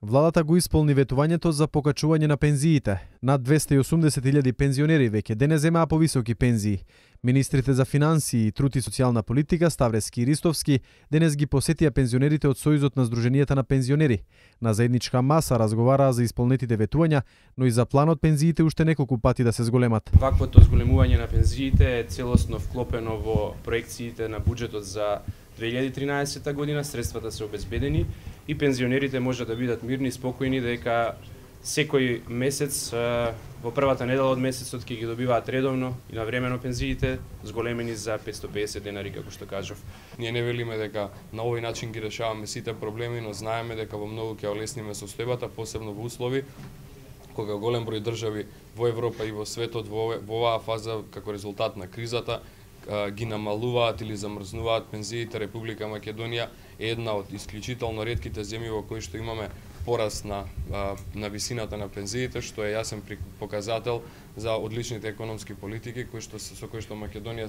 Владата го исполни ветувањето за покачување на пензиите. Над 280.000 пензионери веќе денес земаа повисоки пензии. Министрите за финансии, труд и социјална политика Ставрески и Ристовски денес ги посетија пензионерите од Сојузот на Сдруженијата на пензионери. На заедничка маса разговараа за исполнетите ветувања, но и за планот пензиите уште неколку пати да се зголемат. Ваквото зголемување на пензиите е целосно вклопено во проекциите на буџетот за 2013 година, средствата се обезбедени и пензионерите може да бидат мирни, спокојни дека секој месец во првата недела од месецот ќе ги добиваат редовно и навремено пензиите, зголемени за 550 денари, како што кажав. Ние не велиме дека на овој начин ги решаваме сите проблеми, но знаеме дека во многу ќе олесниме состојбата, посебно во услови кога голем број држави во Европа и во светот во оваа фаза како резултат на кризата ги намалуваат или замрзнуваат пензиите. Република Македонија е една од исклучително ретките земји во кои што имаме пораст на висината на пензиите, што е јасен показател за одличните економски политики со кои што Македонија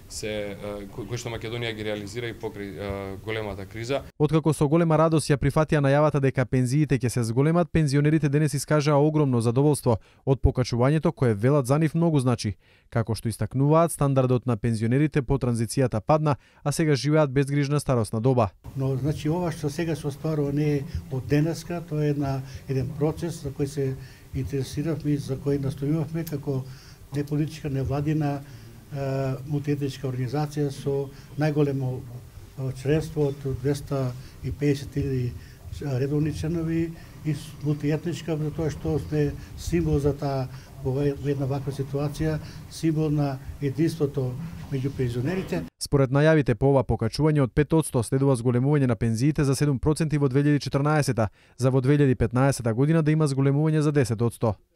кои што Македонија ги реализира и покрај големата криза. Откако со голема радост ја прифатија најавата дека пензиите ќе се зголемат, пензионерите денес искажаа огромно задоволство од покачувањето кое велат за нив многу значи. Како што истакнуваат, стандардот на пензионерите по транзицијата падна, а сега живеат безгрижна старосна доба. Но значи ова што сега се остварува не е од денеска, тоа е еден процес за кој се интересиравме и за кој настојувавме како неполитичка невладина мултиетничка организација со најголемо членство од 250.000 редовни членови и мултиетничка, затоа што сме символ за таа во една ваква ситуација, символ на единството меѓу пензионерите. Според најавите по ова покачување од 5% следува зголемување на пензиите за 7% во 2014, за во 2015 година да има зголемување за 10%.